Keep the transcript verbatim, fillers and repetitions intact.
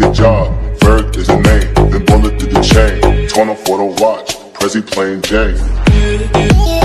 your job. Ferg is the name, then bullet through the chain. Torn up for the watch, Prezi plain Jane.